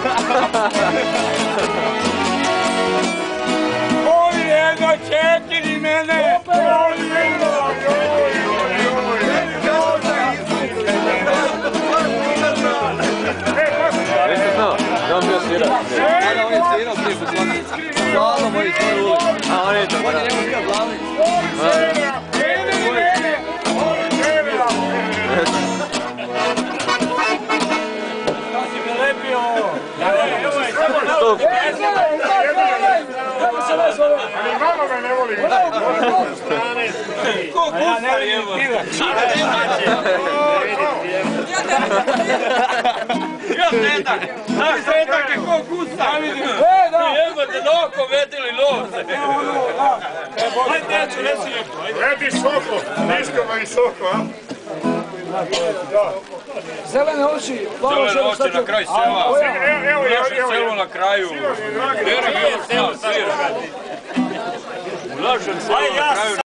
Oj, jedno čekiri mene! Jeste znao? Da on bio svirao. Da, on je svirao prije poslanici. Hvala moji svoj uli. A on je to, da. On je njemu bio glavni. Stop. Ali mama me ne voli. Ko gustar je ovo? Ja Sretak. Znaš Sretak je ko gustar. Jebate da oko vetili novce. Ajde, neću reći neko. Leti soko. Niskoma i soko, a? Zelene oči, zelene oči na kraju sela. U našem selu na kraju. Vjerujem, selo svira. U našem selu na kraju.